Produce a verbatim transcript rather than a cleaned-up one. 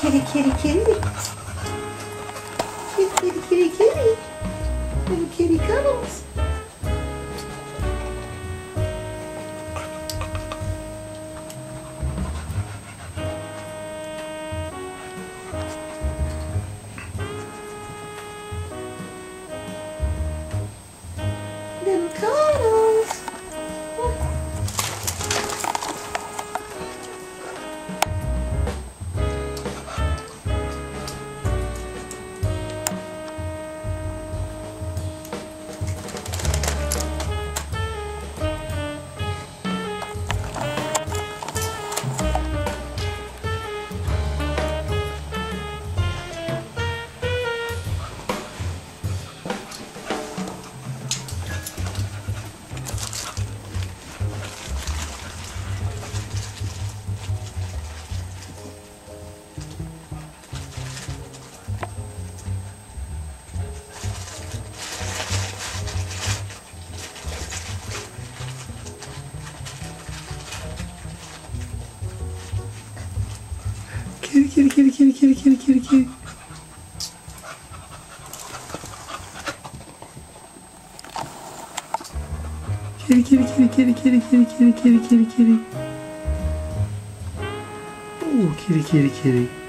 kitty, kitty, kitty. Kitty, kitty, kitty, kitty. Little kitty Cuddles. Little Cuddles. Kitty, kitty, kitty, kitty, kitty, kitty, kitty, kitty. Kitty, kitty, kitty, kitty, kitty, kitty, kitty, kitty, kitty, kitty. Oh, kitty, kitty, kitty.